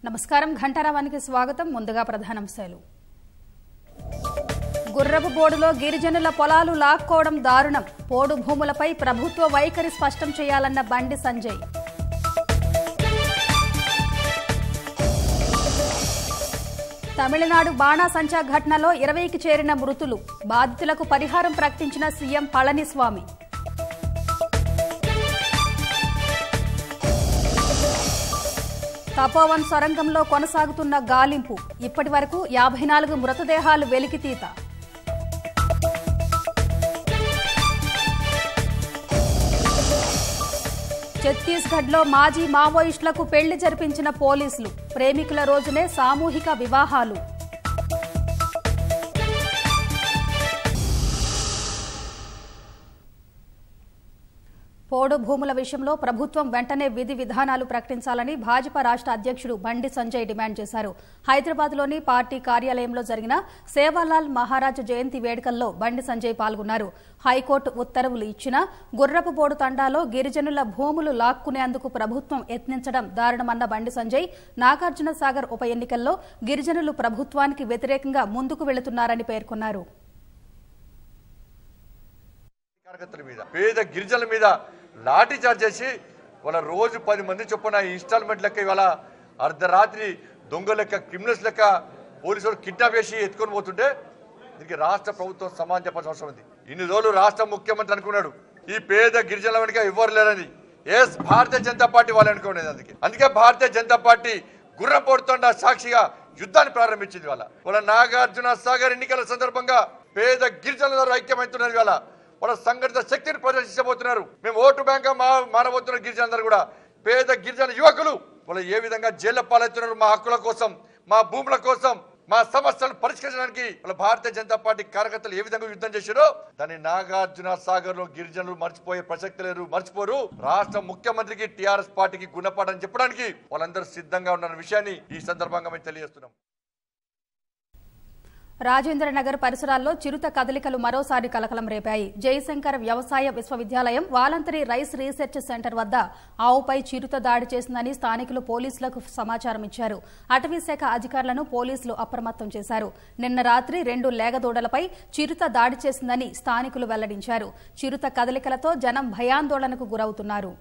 నమస్కారం ఘంటారావానికి స్వాగతం. ముందుగా ప్రధానాంశాలు. గుర్రపు బోర్డులో గిరిజనుల పొలాలు లాక్కోవడం దారుణం. పోడు భూములపై ప్రభుత్వ వైఖరి స్పష్టం చేయాలన్న బండి సంజయ్. తమిళనాడు బాణాసంచా ఘటనలో 20కి చేరిన మృతులు. బాధితులకు పరిహారం ప్రకటించిన సీఎం పళనిస్వామి. తపోవన్ సొరంగంలో కొనసాగుతున్న గాలింపు. ఇప్పటి వరకు 54 మృతదేహాలు వెలికితీత. ఛత్తీస్గఢ్లో మాజీ మావోయిస్టులకు పెళ్లి జరిపించిన పోలీసులు. ప్రేమికుల రోజునే సామూహిక వివాహాలు. పోడు భూముల విషయంలో ప్రభుత్వం వెంటనే విధి విధానాలు ప్రకటించాలని భాజపా రాష్ట్ర అధ్యక్షుడు బండి సంజయ్ డిమాండ్ చేశారు. హైదరాబాద్లోని పార్టీ కార్యాలయంలో జరిగిన సేవాలాల్ మహారాజ్ జయంతి వేడుకల్లో బండి సంజయ్ పాల్గొన్నారు. హైకోర్టు ఉత్తర్వులు ఇచ్చినా గుర్రపు బోర్డు తండాలో గిరిజనుల భూములు లాక్కునేందుకు ప్రభుత్వం యత్నించడం దారుణమన్న బండి సంజయ్ నాగార్జున సాగర్ ఉప ఎన్నికల్లో గిరిజనులు ప్రభుత్వానికి వ్యతిరేకంగా ముందుకు వెళుతున్నారని పేర్కొన్నారు. పేద గిరిజనుల మీద లాఠీ చార్జ్ చేసి వాళ్ళ రోజు 10 మంది చొప్పున ఇన్స్టాల్మెంట్ లెక్క ఇవాళ అర్ధరాత్రి దొంగ లెక్క క్రిమినల్స్ లెక్క పోలీసులు కిడ్నాప్ చేసి ఎత్తుకొని పోతుంటే దీనికి రాష్ట్ర ప్రభుత్వం సమాధానం చెప్పాల్సిన అవసరం ఉంది. ఇన్ని రోజులు రాష్ట్ర ముఖ్యమంత్రి అనుకున్నాడు ఈ పేద గిరిజనుల వెనుక ఎవ్వరు లేరని. ఎస్, భారతీయ జనతా పార్టీ వాళ్ళు అనుకునేది. అందుకే భారతీయ జనతా పార్టీ గుర్రం పోడుతుండ సాక్షిగా యుద్ధాన్ని ప్రారంభించింది. వాళ్ళ నాగార్జున సాగర్ ఎన్నికల సందర్భంగా పేద గిరిజనుల ఐక్యమవుతున్నారు. వాళ్ళ సంఘటిత శక్తిని ప్రదర్శించబోతున్నారు. మేము ఓటు బ్యాంక్ మారబోతున్న గిరిజనులందరూ కూడా పేద గిరిజన యువకులు వాళ్ళు ఏ విధంగా జైళ్ల పాలవుతున్నారు. మా హక్కుల కోసం, మా భూముల కోసం, మా సమస్యలను పరిష్కరించడానికి వాళ్ళ భారతీయ జనతా పార్టీ కార్యకర్తలు ఏ విధంగా యుద్ధం చేశారో దాన్ని నాగార్జున సాగర్ లో గిరిజనులు మర్చిపోయే ప్రసక్తి లేరు, మర్చిపోరు. రాష్ట్ర ముఖ్యమంత్రికి టీఆర్ఎస్ పార్టీకి గుణపాఠం చెప్పడానికి వాళ్ళందరూ సిద్ధంగా ఉన్న విషయాన్ని ఈ సందర్భంగా మేము తెలియజేస్తున్నాం. రాజేంద్రనగర్ పరిసరాల్లో చిరుత కదలికలు మరోసారి కలకలం రేపాయి. జయశంకర్ వ్యవసాయ విశ్వవిద్యాలయం వాలంటరీ రైస్ రీసెర్చ్ సెంటర్ వద్ద ఆవుపై చిరుత దాడి చేసిందని స్థానికులు పోలీసులకు సమాచారం ఇచ్చారు. అటవీశాఖ అధికారులను పోలీసులు అప్రమత్తం చేశారు. నిన్న రాత్రి 2 లేగదూడలపై చిరుత దాడి చేసిందని స్థానికులు వెల్లడించారు. చిరుత కదలికలతో జనం భయాందోళనకు గురవుతున్నారు.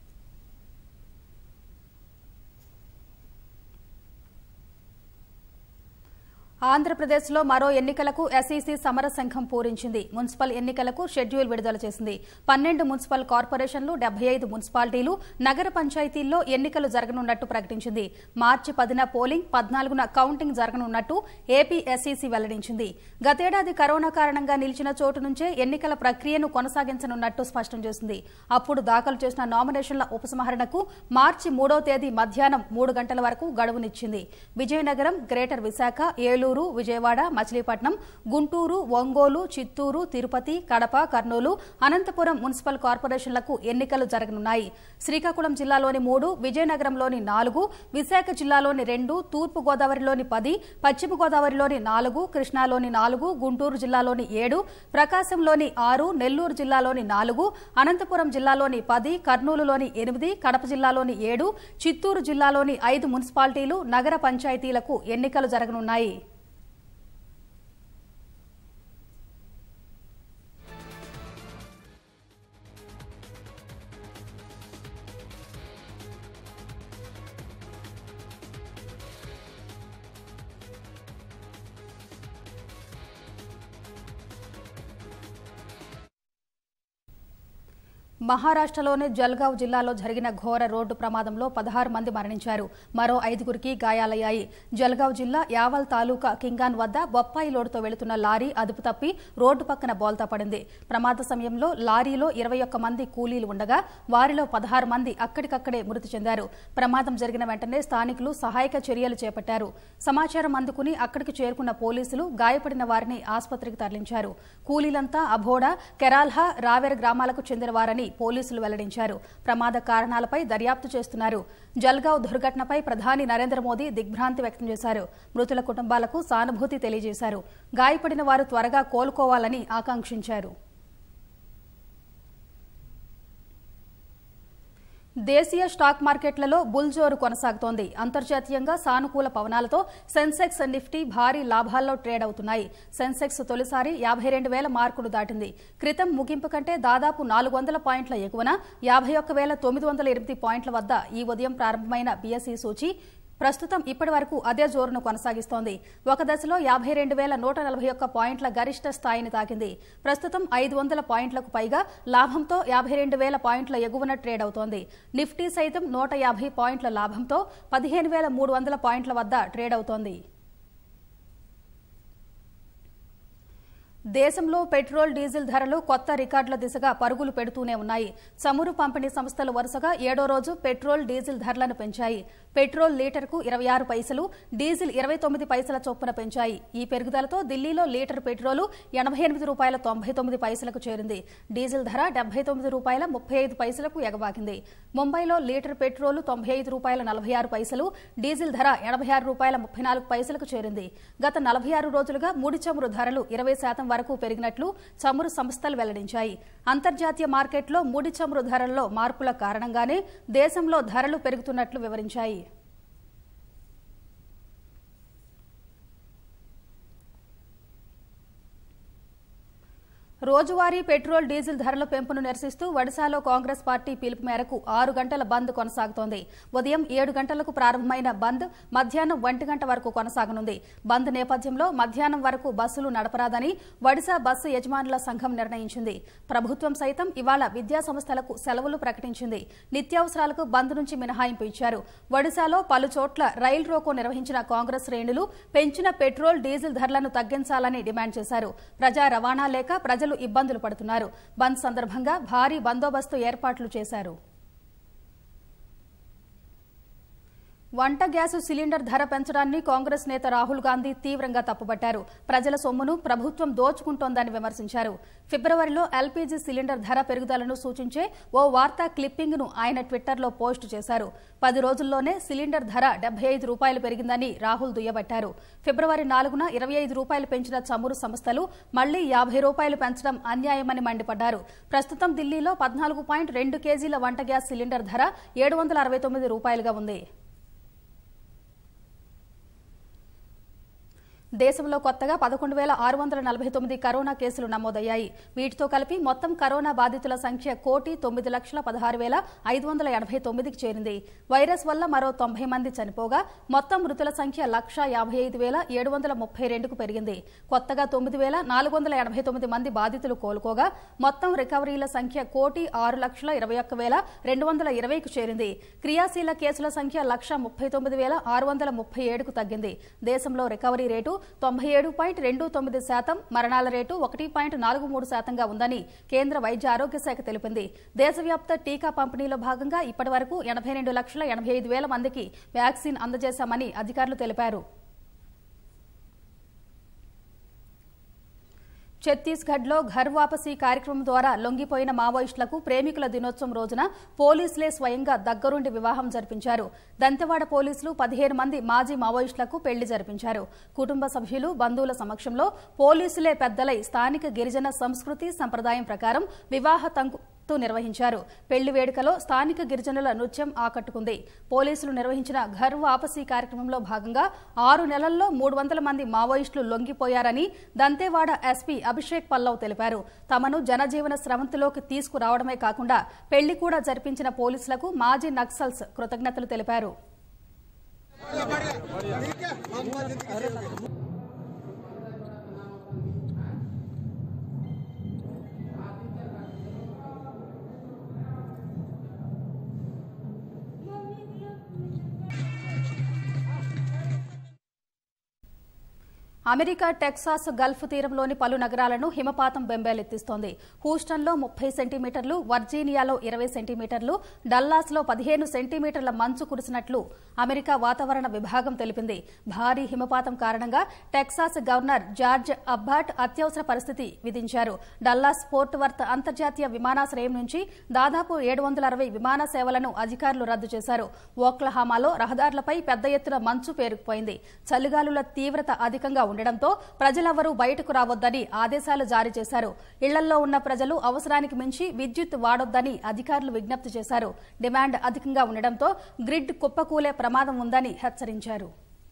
ఆంధ్రప్రదేశ్లో మరో ఎన్నికలకు ఎస్ఈసీ సమర సంఘం పూరించింది. మున్సిపల్ ఎన్నికలకు షెడ్యూల్ విడుదల చేసింది. 12 మున్సిపల్ కార్పొరేషన్లు, 75 మున్సిపాలిటీలు, నగర పంచాయతీల్లో ఎన్నికలు జరగనున్నట్టు ప్రకటించింది. మార్చి 10న పోలింగ్, 14న కౌంటింగ్ జరగనున్నట్టు ఏపీ ఎస్ఈసీ వెల్లడించింది. గతేడాది కరోనా కారణంగా నిలిచిన చోటు నుంచే ఎన్నికల ప్రక్రియను కొనసాగించనున్నట్టు స్పష్టం చేసింది. అప్పుడు దాఖలు చేసిన నామినేషన్ల ఉపసంహరణకు మార్చి 3వ తేదీ మధ్యాహ్నం 3 గంటల వరకు గడువునిచ్చింది. విజయనగరం, గ్రేటర్ విశాఖ, ఏలూరు, విజయవాడ, మచిలీపట్నం, గుంటూరు, ఒంగోలు, చిత్తూరు, తిరుపతి, కడప, కర్నూలు, అనంతపురం మున్సిపల్ కార్పొరేషన్లకు ఎన్నికలు జరగనున్నాయి. శ్రీకాకుళం జిల్లాలోని 3, విజయనగరంలోని 4, విశాఖ జిల్లాలోని 2, తూర్పు గోదావరిలోని 10, పశ్చిమ గోదావరిలోని 4, కృష్ణాలోని 4, గుంటూరు జిల్లాలోని 7, ప్రకాశంలోని 6, నెల్లూరు జిల్లాలోని 4, అనంతపురం జిల్లాలోని 10, కర్నూలులోని 8, కడప జిల్లాలోని 7, చిత్తూరు జిల్లాలోని 5 మున్సిపాలిటీలు, నగర పంచాయతీలకు ఎన్నికలు జరగనున్నాయి. మహారాష్ట్రలోని జల్గావ్ జిల్లాలో జరిగిన ఘోర రోడ్డు ప్రమాదంలో 16 మంది మరణించారు. మరో 5గురికి గాయాలయ్యాయి. జల్గావ్ జిల్లా యావల్ తాలూకా కింగాన్ వద్ద బొప్పాయి లోడుతో వెళుతున్న లారీ అదుపు తప్పి రోడ్డు పక్కన బోల్తా పడింది. ప్రమాద సమయంలో లారీలో 21 మంది కూలీలు ఉండగా వారిలో 16 మంది అక్కడికక్కడే మృతి చెందారు. ప్రమాదం జరిగిన వెంటనే స్థానికులు సహాయక చర్యలు చేపట్టారు. సమాచారం అందుకుని అక్కడికి చేరుకున్న పోలీసులు గాయపడిన వారిని ఆసుపత్రికి తరలించారు. కూలీలంతా అభోడా, కెరాల్హా, రావేర్ గ్రామాలకు చెందినవారని పోలీసులు వెల్లడించారు. ప్రమాద కారణాలపై దర్యాప్తు చేస్తున్నారు. జల్గావ్ దుర్ఘటనపై ప్రధాని నరేంద్ర మోదీ దిగ్భ్రాంతి వ్యక్తం చేశారు. మృతుల కుటుంబాలకు సానుభూతి తెలియజేశారు. గాయపడిన వారు త్వరగా కోలుకోవాలని ఆకాంక్షించారు. దేశీయ స్టాక్ మార్కెట్లలో బుల్జోరు కొనసాగుతోంది. అంతర్జాతీయంగా సానుకూల పవనాలతో సెన్సెక్స్, నిఫ్టీ భారీ లాభాల్లో ట్రేడ్ అవుతున్నాయి. సెన్సెక్స్ తొలిసారి 52,000 మార్కులు దాటింది. క్రితం ముగింపు కంటే దాదాపు 400 పాయింట్ల ఎగువన 51,908 పాయింట్ల వద్ద ఈ ఉదయం ప్రారంభమైన బీఎస్ఈ సూచీ ప్రస్తుతం ఇప్పటి వరకు అదే జోరును కొనసాగిస్తోంది. ఒక దశలో 52,141 పాయింట్ల గరిష్ట స్థాయిని తాకింది. ప్రస్తుతం 500 పాయింట్లకు పైగా లాభంతో 52,000 పాయింట్ల ఎగువన ట్రేడ్ అవుతోంది. నిఫ్టీ సైతం 150 పాయింట్ల లాభంతో 15,300 పాయింట్ల వద్ద ట్రేడ్ అవుతోంది. దేశంలో పెట్రోల్, డీజిల్ ధరలు కొత్త రికార్డుల దిశగా పరుగులు పెడుతూనే ఉన్నాయి. చమురు పంపిణీ సంస్థలు వరుసగా 7వ రోజు పెట్రోల్, డీజిల్ ధరలను పెంచాయి. పెట్రోల్ లీటర్కు 26 పైసలు, డీజిల్ 29 పైసల చొప్పున పెంచాయి. ఈ పెరుగుదలతో ఢిల్లీలో లీటర్ పెట్రోలు ₹88.99కు చేరింది. డీజిల్ ధర ₹79.35కు ఎగబాకింది. ముంబైలో లీటర్ పెట్రోలు ₹95.46, డీజిల్ ధర ₹86.34కు చేరింది. గత 46 రోజులుగా ముడి చమురు ధరలు 20% వరకు పెరిగినట్లు చమురు సంస్థలు వెల్లడించాయి. అంతర్జాతీయ మార్కెట్లో ముడి చమురు ధరల్లో మార్పుల కారణంగానే దేశంలో ధరలు పెరుగుతున్నట్లు వివరించాయి. రోజువారీ పెట్రోల్, డీజిల్ ధరల పెంపును నిరసిస్తూ ఒడిశాలో కాంగ్రెస్ పార్టీ పిలుపు మేరకు 6 గంటల బంద్ కొనసాగుతోంది. ఉదయం 7 గంటలకు ప్రారంభమైన బంద్ మధ్యాహ్నం 1 గంట వరకు కొనసాగనుంది. బంద్ నేపథ్యంలో మధ్యాహ్నం వరకు బస్సులు నడపరాదని ఒడిశా బస్సు యజమానుల సంఘం నిర్ణయించింది. ప్రభుత్వం సైతం ఇవాళ విద్యా సంస్థలకు సెలవులు ప్రకటించింది. నిత్యావసరాలకు బంద్ నుంచి మినహాయింపు ఇచ్చారు. ఒడిశాలో పలు చోట్ల రైలు రోకో నిర్వహించిన కాంగ్రెస్ శ్రేణులు పెంచిన పెట్రోల్, డీజిల్ ధరలను తగ్గించాలని డిమాండ్ చేశారు. ప్రజా రవాణా లేక ప్రజలు ఇబ్బందులు పడుతున్నారు. బంద్ సందర్భంగా భారీ బందోబస్తు ఏర్పాట్లు చేశారు. వంట గ్యాసు సిలిండర్ ధర పెంచడాన్ని కాంగ్రెస్ నేత రాహుల్ గాంధీ తీవ్రంగా తప్పుబట్టారు. ప్రజల సొమ్మును ప్రభుత్వం దోచుకుంటోందని విమర్శించారు. ఫిబ్రవరిలో ఎల్పీజీ సిలిండర్ ధర పెరుగుదలను సూచించే ఓ వార్తా క్లిప్పింగ్ ను ఆయన ట్విట్టర్లో పోస్టు చేశారు. 10 రోజుల్లోనే సిలిండర్ ధర ₹75 పెరిగిందని రాహుల్ దుయ్యబట్టారు. ఫిబ్రవరి 4న ₹25 పెంచిన చమురు సంస్థలు మళ్లీ ₹50 పెంచడం అన్యాయమని మండిపడ్డారు. ప్రస్తుతం ఢిల్లీలో 14.2 కేజీల వంట గ్యాస్ సిలిండర్ ధర ₹769గా ఉంది. దేశంలో కొత్తగా 11,649 కరోనా కేసులు నమోదయ్యాయి. వీటితో కలిపి మొత్తం కరోనా బాధితుల సంఖ్య 1,916,589కి చేరింది. వైరస్ వల్ల మరో 90 మంది చనిపోగా మొత్తం మృతుల సంఖ్య 1,55,732కు పెరిగింది. కొత్తగా 9,489 మంది బాధితులు కోలుకోగా మొత్తం రికవరీల సంఖ్య 1,06,21,220కు చేరింది. క్రియాశీల కేసుల సంఖ్య 1,39,637కు తగ్గింది. దేశంలో రికవరీ రేటు 97.29%, మరణాల రేటు 1.43%గా ఉందని కేంద్ర వైద్య ఆరోగ్య శాఖ తెలిపింది. దేశవ్యాప్త టీకా పంపిణీలో భాగంగా ఇప్పటివరకు 82,85,000 మందికి వ్యాక్సిన్ అందజేశామని అధికారులు తెలిపారు. ఛత్తీస్గఢ్లో ఘర్ వాపసీ కార్యక్రమం ద్వారా లొంగిపోయిన మావోయిస్టులకు ప్రేమికుల దినోత్సవం రోజున పోలీసులే స్వయంగా దగ్గరుండి వివాహం జరిపించారు. దంతెవాడ పోలీసులు 15 మంది మాజీ మావోయిస్టులకు పెళ్లి జరిపించారు. కుటుంబ సభ్యులు, బంధువుల సమక్షంలో పోలీసులే పెద్దలై స్థానిక గిరిజన సంస్కృతి సంప్రదాయం ప్రకారం వివాహ తంతు నిర్వహించారు. పెళ్లి వేడుకలో స్థానిక గిరిజనుల నృత్యం ఆకట్టుకుంది. పోలీసులు నిర్వహించిన ఘర్ వాపసీ కార్యక్రమంలో భాగంగా 6 నెలల్లో 300 మంది మావోయిస్టులు లొంగిపోయారని దంతెవాడ ఎస్పీ అభిషేక్ పల్లవ్ తెలిపారు. తమను జనజీవన స్రవంతిలోకి తీసుకురావడమే కాకుండా పెళ్లి కూడా జరిపించిన పోలీసులకు మాజీ నక్సల్స్ కృతజ్ఞతలు తెలిపారు. అమెరికా టెక్సాస్ గల్ఫ్ తీరంలోని పలు నగరాలను హిమపాతం బెంబేలెత్తిస్తోంది. హూస్టన్లో 30 సెంటీమీటర్లు, వర్జీనియాలో 20 సెంటీమీటర్లు, డల్లాస్లో 15 సెంటీమీటర్ల మంచు కురిసినట్లు అమెరికా వాతావరణ విభాగం తెలిపింది. భారీ హిమపాతం కారణంగా టెక్సాస్ గవర్నర్ జార్జ్ అబ్బాట్ అత్యవసర పరిస్థితి విధించారు. డల్లాస్ ఫోర్ట్ వర్త్ అంతర్జాతీయ విమానాశ్రయం నుంచి దాదాపు 760 విమాన సేవలను అధికారులు రద్దు చేశారు. ఓక్లహామాలో రహదారులపై పెద్ద ఎత్తున మంచు పేరుకుపోయింది. చలిగాలుల తీవ్రత అధికంగా ఉండడంతో ప్రజలెవరూ బయటకు రావద్దని ఆదేశాలు జారీ చేశారు. ఇళ్లల్లో ఉన్న ప్రజలు అవసరానికి మించి విద్యుత్ వాడొద్దని అధికారులు విజ్ఞప్తి చేశారు. డిమాండ్ అధికంగా ఉండడంతో గ్రిడ్ కుప్పకూలే ప్రమాదం ఉందని హెచ్చరించారు.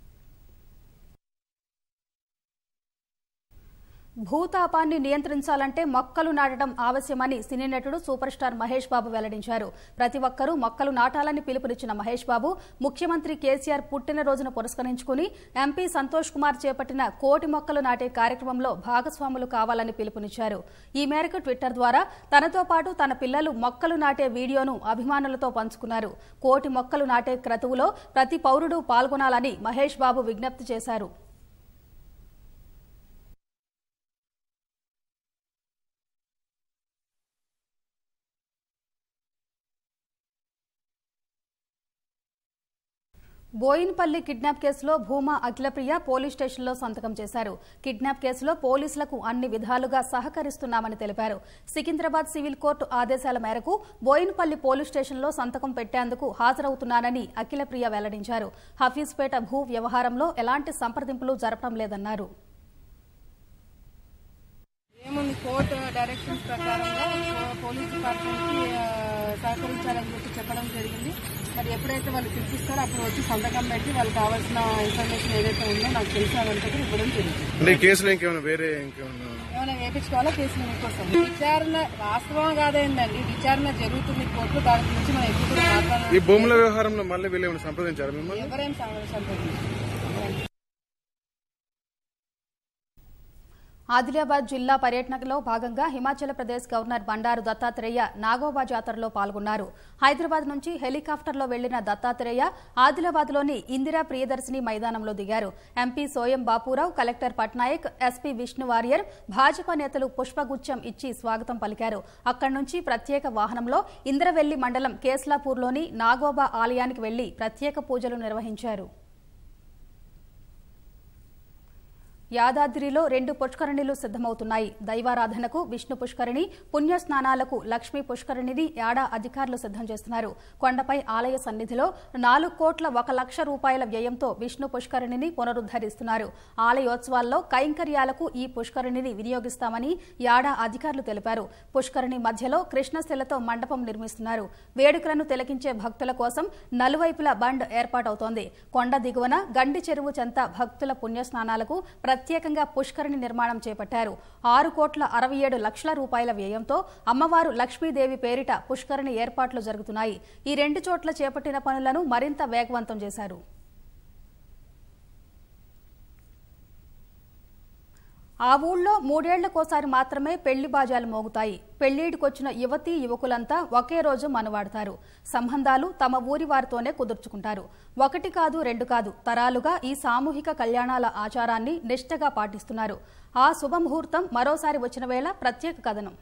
భూతాపాన్ని నియంత్రించాలంటే మొక్కలు నాటడం ఆవశ్యమని సినీ నటుడు సూపర్ స్టార్ మహేష్ బాబు వెల్లడించారు. ప్రతి ఒక్కరూ మొక్కలు నాటాలని పిలుపునిచ్చిన మహేష్ బాబు ముఖ్యమంత్రి కేసీఆర్ పుట్టినరోజును పురస్కరించుకుని ఎంపీ సంతోష్ కుమార్ చేపట్టిన 1,00,00,000 మొక్కలు నాటే కార్యక్రమంలో భాగస్వాములు కావాలని పిలుపునిచ్చారు. ఈ మేరకు ట్విట్టర్ ద్వారా తనతో పాటు తన పిల్లలు మొక్కలు నాటే వీడియోను అభిమానులతో పంచుకున్నారు. 1,00,00,000 మొక్కలు నాటే క్రతువులో ప్రతి పౌరుడు పాల్గొనాలని మహేష్ బాబు విజ్ఞప్తి చేశారు. బోయిన్పల్లి కిడ్నాప్ కేసులో భూమా అఖిలప్రియ పోలీస్ స్టేషన్లో సంతకం చేశారు. కిడ్నాప్ కేసులో పోలీసులకు అన్ని విధాలుగా సహకరిస్తున్నామని తెలిపారు. సికింద్రాబాద్ సివిల్ కోర్టు ఆదేశాల మేరకు బోయిన్పల్లి పోలీస్ స్టేషన్లో సంతకం పెట్టేందుకు హాజరవుతున్నానని అఖిలప్రియ వెల్లడించారు. హఫీజ్పేట భూ వ్యవహారంలో ఎలాంటి సంప్రదింపులు జరపడం లేదన్నారు. కోర్టు డైరెక్షన్స్ ప్రకారంగా పోలీస్ డిపార్ట్మెంట్కి సహకరించాలని చెప్పడం జరిగింది. మరి ఎప్పుడైతే వాళ్ళు పిలిపిస్తారో అప్పుడు వచ్చి సంతకం పెట్టి వాళ్ళకి కావాల్సిన ఇన్ఫర్మేషన్ ఏదైతే ఉందో నాకు తెలిసిన అదంతా ఇవ్వడం జరుగుతుంది. ఏమైనా వేయించుకోవాలా కేసులు మీకోసం విచారణ వాస్తవం కాదైందండి. విచారణ జరుగుతుంది కోర్టు. దాని గురించి మనం ఎప్పుడు మాట్లాడాలి. ఈ భూముల వ్యవహారంలో మళ్ళీ వీళ్ళు సంప్రదించారు మిమ్మల్ని? ఎవరేం సంప్రదించారు. ఆదిలాబాద్ జిల్లా పర్యటనలో భాగంగా హిమాచల్ ప్రదేశ్ గవర్నర్ బండారు దత్తాత్రేయ నాగోబా జాతరలో పాల్గొన్నారు. హైదరాబాద్ నుంచి హెలికాప్టర్లో వెళ్లిన దత్తాత్రేయ ఆదిలాబాద్లోని ఇందిరా ప్రియదర్శిని మైదానంలో దిగారు. MP Soyam Bapurao, collector Patnaik, SP Vishnu Warrier, Bhajapa నేతలు పుష్పగుచ్చం ఇచ్చి స్వాగతం పలికారు. అక్కడి నుంచి ప్రత్యేక వాహనంలో ఇంద్రవెల్లి మండలం కేస్లాపూర్లోని నాగోబా ఆలయానికి వెళ్లి ప్రత్యేక పూజలు నిర్వహించారు. యాదాద్రిలో 2 పుష్కరిణిలు సిద్దమవుతున్నాయి. దైవారాధనకు విష్ణు పుష్కరిణి, పుణ్యస్నానాలకు లక్ష్మీ పుష్కరిణిని యాడా అధికారులు సిద్దం చేస్తున్నారు. కొండపై ఆలయ సన్నిధిలో 4,01,00,000 రూపాయల వ్యయంతో విష్ణు పుష్కరిణిని పునరుద్దరిస్తున్నారు. ఆలయోత్సవాల్లో కైంకర్యాలకు ఈ పుష్కరిణిని వినియోగిస్తామని యాడా అధికారులు తెలిపారు. పుష్కరిణి మధ్యలో కృష్ణశిలతో మండపం నిర్మిస్తున్నారు. వేడుకలను తిలకించే భక్తుల కోసం నలువైపులా బండ్ ఏర్పాటవుతోంది. కొండ దిగువన గండి చెరువు చెంత భక్తుల పుణ్యస్నానాలకు ప్రత్యేకంగా పుష్కరిణి నిర్మాణం చేపట్టారు. 6,67,00,000 రూపాయల వ్యయంతో అమ్మవారు లక్ష్మీదేవి పేరిట పుష్కరిణి ఏర్పాట్లు జరుగుతున్నాయి. ఈ 2 చోట్ల చేపట్టిన పనులను మరింత వేగవంతం చేశారు. ఆ ఊళ్ళో 3 ఏళ్లకోసారి మాత్రమే పెళ్లి బాజాలు మోగుతాయి. పెళ్లిడికొచ్చిన యువతీ యువకులంతా ఒకే రోజు మనవాడతారు. సంబంధాలు తమ ఊరి వారితోనే కుదుర్చుకుంటారు. 1 కాదు 2 కాదు తరాలుగా ఈ సామూహిక కళ్యాణాల ఆచారాన్ని నిష్ఠగా పాటిస్తున్నారు. ఆ శుభముహూర్తం మరోసారి వచ్చిన వేళ ప్రత్యేక కథనం.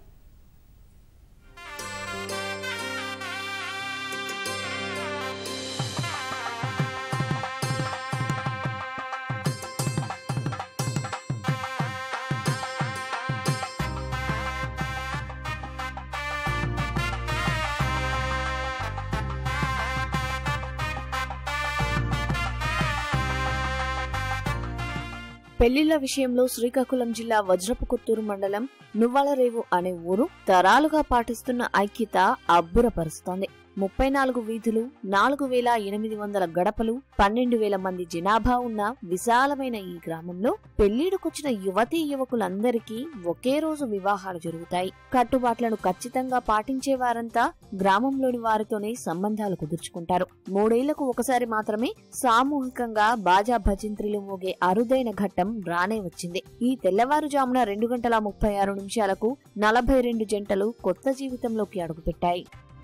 పెళ్లిళ్ల విషయంలో శ్రీకాకుళం జిల్లా వజ్రపుకొత్తూరు మండలం నువ్వాలరేవు అనే ఊరు తరాలుగా పాటిస్తున్న ఐక్యత అబ్బురపరుస్తోంది. 34 వీధులు, 4,800 గడపలు, 12,000 మంది జనాభా ఉన్న విశాలమైన ఈ గ్రామంలో పెళ్లిడుకొచ్చిన యువతీ యువకులందరికీ ఒకే రోజు వివాహాలు జరుగుతాయి. కట్టుబాట్లను ఖచ్చితంగా పాటించేవారంతా గ్రామంలోని వారితోనే సంబంధాలు కుదుర్చుకుంటారు. 3 ఏళ్లకు ఒకసారి మాత్రమే సామూహికంగా బాజా భజంత్రిలు మోగే అరుదైన ఘట్టం రానే వచ్చింది. ఈ తెల్లవారుజామున 2:36 42 జంటలు కొత్త జీవితంలోకి అడుగుపెట్టాయి.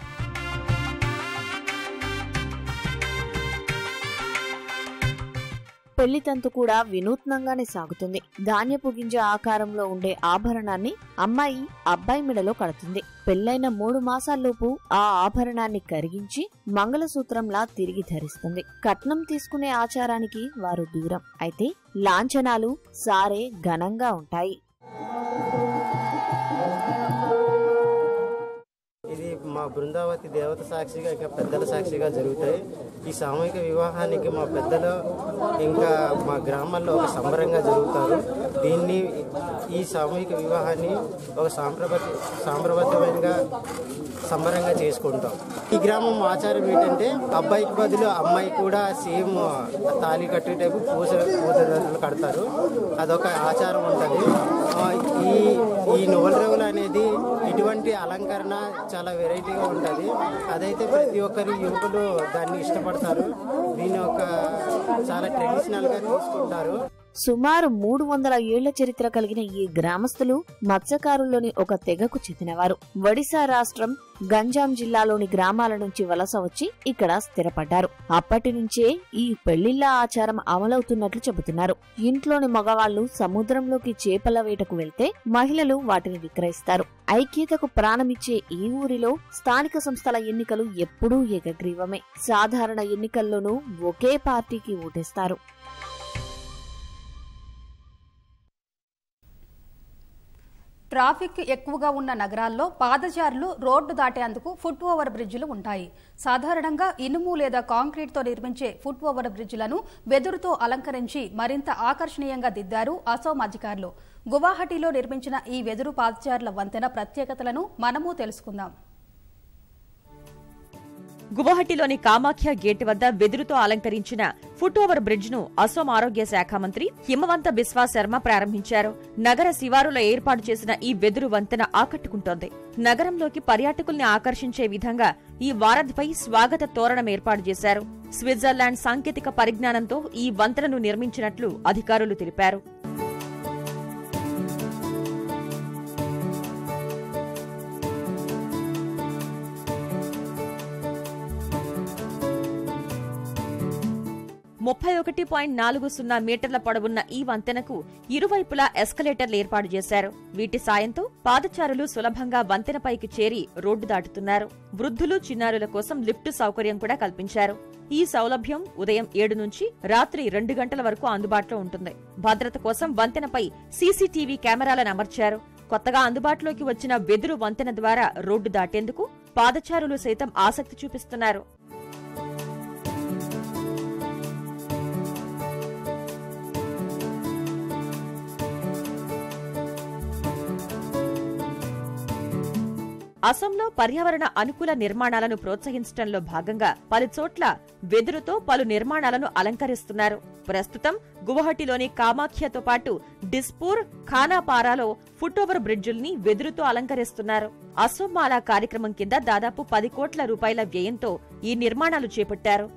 పెళ్లి తంతు కూడా వినూత్నంగానే సాగుతుంది. ధాన్యపు గింజ ఆకారంలో ఉండే ఆభరణాన్ని అమ్మాయి అబ్బాయి మెడలో కడుతుంది. పెళ్లైన 3 మాసాల్లోపు ఆ ఆభరణాన్ని కరిగించి మంగళసూత్రంలా తిరిగి ధరిస్తుంది. కట్నం తీసుకునే ఆచారానికి వారు దూరం. అయితే లాంఛనాలు సారే ఘనంగా ఉంటాయి. ఇది మా బృందావతి దేవత సాక్షిగా ఇంకా పెద్దల సాక్షిగా జరుగుతాయి. ఈ సామూహిక వివాహానికి మా పెద్దలు ఇంకా మా గ్రామాల్లో ఒక సంబరంగా జరుగుతారు. ఈ సామూహిక వివాహాన్ని ఒక సాంప్రదాయబద్ధంగా సంబరంగా చేసుకుంటాం. ఈ గ్రామం ఆచారం ఏంటంటే అబ్బాయికి బదులు అమ్మాయి కూడా సేమ్ తాళి కట్టే టైపు పూజలు కడతారు. అదొక ఆచారం ఉంటుంది. ఈ నోలరేవులు అనేది ఇటువంటి అలంకరణ చాలా వెరైటీగా ఉంటుంది. అదైతే ప్రతి ఒక్కరి యువకులు దాన్ని ఇష్టపడతారు. దీన్ని ఒక చాలా ట్రెడిషనల్గా తీసుకుంటారు. సుమారు 300 ఏళ్ల చరిత్ర కలిగిన ఈ గ్రామస్తులు మత్స్యకారుల్లోని ఒక తెగకు చెందినవారు. ఒడిశా రాష్ట్రం గంజాం జిల్లాలోని గ్రామాల నుంచి వలస వచ్చి ఇక్కడ స్థిరపడ్డారు. అప్పటి నుంచే ఈ పెళ్లిళ్ల ఆచారం అమలవుతున్నట్లు చెబుతున్నారు. ఇంట్లోని మగవాళ్లు సముద్రంలోకి చేపల వేటకు వెళ్తే మహిళలు వాటిని విక్రయిస్తారు. ఐక్యతకు ప్రాణమిచ్చే ఈ ఊరిలో స్థానిక సంస్థల ఎన్నికలు ఎప్పుడూ ఏకగ్రీవమే. సాధారణ ఎన్నికల్లోనూ ఒకే పార్టీకి ఓటేస్తారు. ట్రాఫిక్ ఎక్కువగా ఉన్న నగరాల్లో పాదచారులు రోడ్డు దాటేందుకు ఫుట్ ఓవర్ బ్రిడ్జిలు ఉంటాయి. సాధారణంగా ఇనుము లేదా కాంక్రీట్తో నిర్మించే ఫుట్ ఓవర్ బ్రిడ్జిలను వెదురుతో అలంకరించి మరింత ఆకర్షణీయంగా దిద్దారు అసోం అధికారులు. గువాహటిలో నిర్మించిన ఈ వెదురు పాదచారుల వంతెన ప్రత్యేకతలను మనము తెలుసుకుందాం. గువాహటిలోని కామాఖ్య గేట్ వద్ద వెదురుతో అలంకరించిన ఫుట్ ఓవర్ బ్రిడ్జ్ ను అసోం ఆరోగ్య శాఖ మంత్రి హిమవంత బిస్వా శర్మ ప్రారంభించారు. నగర శివారులో ఏర్పాటు చేసిన ఈ వెదురు వంతెన ఆకట్టుకుంటోంది. నగరంలోకి పర్యాటకుల్ని ఆకర్షించే విధంగా ఈ వారధిపై స్వాగత తోరణం ఏర్పాటు చేశారు. స్విట్జర్లాండ్ సాంకేతిక పరిజ్ఞానంతో ఈ వంతెనను నిర్మించినట్లు అధికారులు తెలిపారు. .40 మీటర్ల పొడవున్న ఈ వంతెనకు ఇరువైపులా ఎస్కలేటర్లు ఏర్పాటు చేశారు. వీటి సాయంతో పాదచారులు సులభంగా వంతెనపైకి చేరి రోడ్డు దాటుతున్నారు. వృద్ధులు, చిన్నారుల కోసం లిఫ్ట్ సౌకర్యం కూడా కల్పించారు. ఈ సౌలభ్యం ఉదయం 7 నుంచి రాత్రి 2 గంటల వరకు అందుబాటులో ఉంటుంది. భద్రత కోసం వంతెనపై సీసీటీవీ కెమెరాలను అమర్చారు. కొత్తగా అందుబాటులోకి వచ్చిన వెదురు వంతెన ద్వారా రోడ్డు దాటేందుకు పాదచారులు సైతం ఆసక్తి చూపిస్తున్నారు. అసోంలో పర్యావరణ అనుకూల నిర్మాణాలను ప్రోత్సహించడంలో భాగంగా పలుచోట్ల వెదురుతో పలు నిర్మాణాలను అలంకరిస్తున్నారు. ప్రస్తుతం గువాహటిలోని కామాఖ్యతో పాటు డిస్పూర్, ఖానాపారాలో ఫుట్ ఓవర్ బ్రిడ్జుల్ని వెదురుతో అలంకరిస్తున్నారు. అసోం మాలా కార్యక్రమం కింద దాదాపు 10 కోట్ల రూపాయల వ్యయంతో ఈ నిర్మాణాలు చేపట్టారు.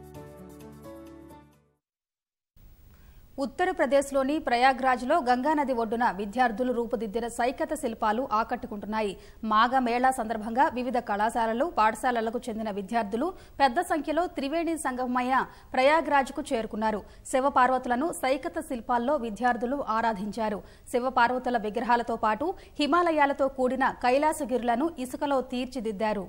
ఉత్తరప్రదేశ్లోని ప్రయాగ్రాజ్లో గంగానది ఒడ్డున విద్యార్థులు రూపుదిద్దిన సైకత శిల్పాలు ఆకట్టుకుంటున్నాయి. మాఘ మేళా సందర్భంగా వివిధ కళాశాలలు, పాఠశాలలకు చెందిన విద్యార్థులు పెద్ద సంఖ్యలో త్రివేణి సంగమమైన ప్రయాగ్రాజ్కు చేరుకున్నారు. శివపార్వతులను సైకత శిల్పాల్లో విద్యార్థులు ఆరాధించారు. శివపార్వతుల విగ్రహాలతో పాటు హిమాలయాలతో కూడిన కైలాసగిరులను ఇసుకలో తీర్చిదిద్దారు.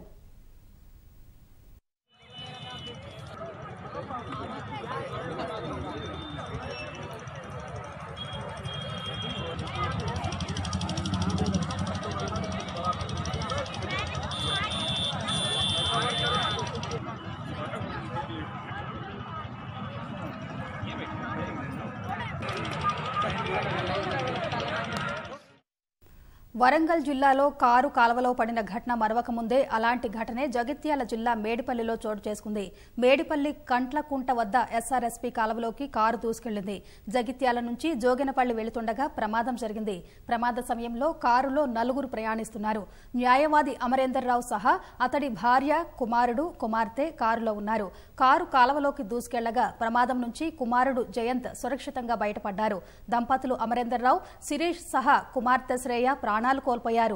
వరంగల్ జిల్లాలో కారు కాలువలో పడిన ఘటన మరవక ముందే అలాంటి ఘటనే జగిత్యాల జిల్లా మేడిపల్లిలో చోటు చేసుకుంది. మేడిపల్లి కంట్లకుంట వద్ద ఎస్ఆర్ఎస్పీ కాలువలోకి కారు దూసుకెళ్లింది. జగిత్యాల నుంచి జోగినపల్లి వెళుతుండగా ప్రమాదం జరిగింది. ప్రమాద సమయంలో కారులో 4 ప్రయాణిస్తున్నారు. న్యాయవాది అమరేందర్రావు సహా అతడి భార్య, కుమారుడు, కుమార్తె కారులో ఉన్నారు. కారు కాలువలోకి దూసుకెళ్లగా ప్రమాదం నుంచి కుమారుడు జయంత్ సురక్షితంగా బయటపడ్డారు. దంపతులు అమరేందర్రావు, శిరీష్ సహా కుమార్తె శ్రేయ ప్రాణాలు కోల్పోయారు.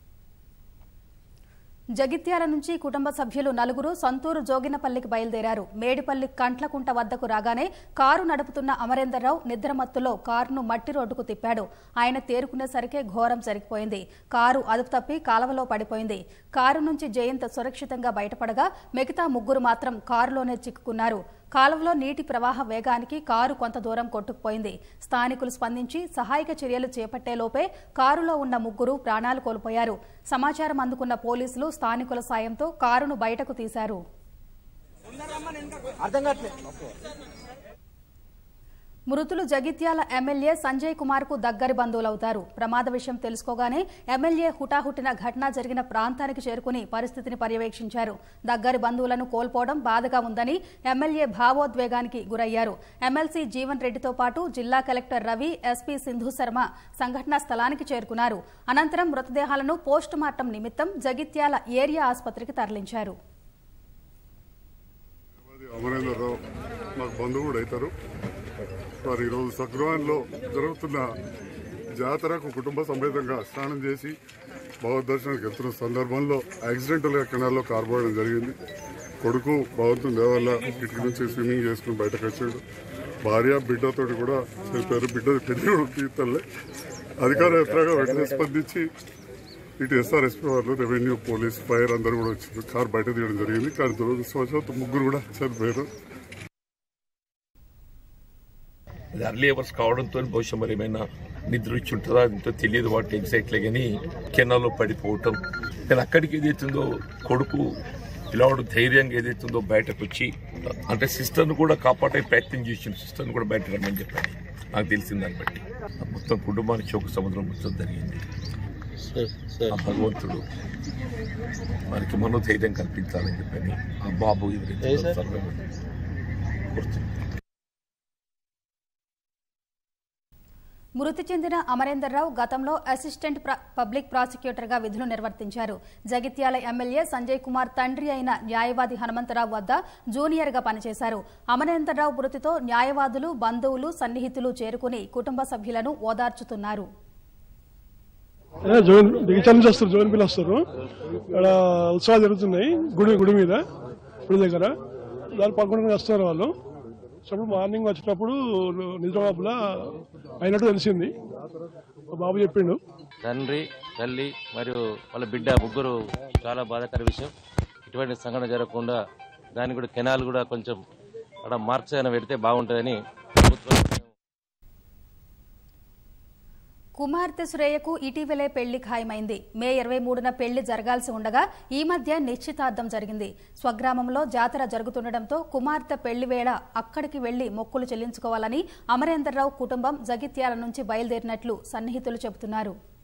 జగిత్యాల నుంచి కుటుంబ సభ్యులు 4 సొంతూరు జోగినపల్లికి బయలుదేరారు. మేడిపల్లి కంట్లకుంట వద్దకు రాగానే కారు నడుపుతున్న అమరేందర్రావు నిద్రమత్తులో కారును మట్టి రోడ్డుకు తిప్పాడు. ఆయన తేరుకునేసరికే ఘోరం జరిగిపోయింది. కారు అదుపు తప్పి కాలువలో పడిపోయింది. కారు నుంచి జయంత్ సురక్షితంగా బయటపడగా మిగతా 3 మాత్రం కారులోనే చిక్కుకున్నారు. కాలువలో నీటి ప్రవాహ వేగానికి కారు కొంత దూరం కొట్టుకుపోయింది. స్థానికులు స్పందించి సహాయక చర్యలు చేపట్టేలోపే కారులో ఉన్న 3 ప్రాణాలు కోల్పోయారు. సమాచారం అందుకున్న పోలీసులు స్థానికుల సాయంతో కారును బయటకు తీశారు. మృతులు జగిత్యాల ఎమ్మెల్యే సంజయ్ కుమార్ కు దగ్గరి బంధువులవుతారు. ప్రమాద విషయం తెలుసుకోగానే ఎమ్మెల్యే హుటాహుటిన ఘటన జరిగిన ప్రాంతానికి చేరుకుని పరిస్థితిని పర్యవేక్షించారు. దగ్గరి బంధువులను కోల్పోవడం బాధగా ఉందని ఎమ్మెల్యే భావోద్వేగానికి గురయ్యారు. ఎమ్మెల్సీ జీవన్ రెడ్డితో పాటు జిల్లా కలెక్టర్ రవి, ఎస్పీ సింధు శర్మ సంఘటనా స్థలానికి చేరుకున్నారు. అనంతరం మృతదేహాలను పోస్టుమార్టం నిమిత్తం జగిత్యాల ఏరియా ఆసుపత్రికి తరలించారు. వారు ఈరోజు సగ్రవాన్లో జరుగుతున్న జాతరకు కుటుంబ సమేతంగా స్నానం చేసి భగవద్దర్శనానికి వెళ్తున్న సందర్భంలో యాక్సిడెంటల్గా కెనాల్లో కారుపోవడం జరిగింది. కొడుకు భగవంతుని దేవల్ల ఇటు నుంచి స్విమ్మింగ్ చేసుకుని బయటకు వచ్చాడు. భార్య బిడ్డతోటి కూడా చెప్పారు. బిడ్డ పెళ్లి తీర్థలే అధికార యంత్రంగా వెంటనే స్పందించి ఇటు ఎస్ఆర్ఎస్పీ వాళ్ళు, రెవెన్యూ, పోలీస్, ఫైర్ అందరూ కూడా వచ్చారు. కారు బయట తీయడం జరిగింది. కానీ దురదృష్టవశాత్తు ముగ్గురు కూడా చనిపోయారు. అది అర్లీ అవర్స్ కావడంతో బహుశా మరి ఏమైనా నిద్ర వచ్చి ఉంటుందా ఎంతో తెలియదు. వాటి ఎగ్జాక్ట్లీ కానీ కెనాల్లో పడిపోవటం. కానీ అక్కడికి ఏదైతుందో కొడుకు పిల్లవాడు ధైర్యంగా ఏదైతుందో బయటకు వచ్చి అంటే సిస్టర్ను కూడా కాపాడే ప్రయత్నం చేసిండు. సిస్టర్ను కూడా బయట రమ్మని చెప్పాను నాకు తెలిసిన దాన్ని బట్టి. మొత్తం కుటుంబానికి ఒక సముద్రం మొత్తం జరిగింది. ఆ భగవంతుడు మనకి మనోధైర్యం కల్పించాలని చెప్పని ఆ బాబు ఎవరైతే మృతి చెందిన అమరేందర్రావు గతంలో అసిస్టెంట్ పబ్లిక్ ప్రాసిక్యూటర్గా విధులు నిర్వర్తించారు. జగిత్యాల ఎమ్మెల్యే సంజయ్ కుమార్ తండ్రి అయిన న్యాయవాది హనుమంతరావు వద్ద జూనియర్గా పనిచేశారు. అమరేందర్రావు మృతితో న్యాయవాదులు, బంధువులు, సన్నిహితులు చేరుకుని కుటుంబ సభ్యులను ఓదార్చుతున్నారు. జోన్ పిల్లలు వస్తారు. ఇక్కడ ఉత్సవాలు జరుగుతున్నాయి గుడి మీద, గుడి దగ్గర. దాని పక్కన వస్తారు వాళ్ళు. అప్పుడు మార్నింగ్ వచ్చినప్పుడు నిజామాబాద్లో అయినట్టు తెలిసింది. బాబు చెప్పిండు. తండ్రి, తల్లి మరియు వాళ్ళ బిడ్డ ముగ్గురు చాలా బాధాకర విషయం. ఇటువంటి సంఘటన జరగకుండా దానికి కూడా కెనాల్ కూడా కొంచెం అక్కడ మార్క్స్ అయినా పెడితే బాగుంటుందని ప్రభుత్వం. కుమార్తె శ్రేయకు ఇటీవలే పెళ్లి ఖాయమైంది. మే 23న పెళ్లి జరగాల్సి ఉండగా ఈ మధ్య నిశ్చితార్థం జరిగింది. స్వగ్రామంలో జాతర జరుగుతుండటంతో కుమార్తె పెళ్లి వేళ అక్కడికి వెళ్లి మొక్కులు చెల్లించుకోవాలని అమరేందర్రావు కుటుంబం జగిత్యాల నుంచి బయలుదేరినట్లు సన్నిహితులు చెబుతున్నారు.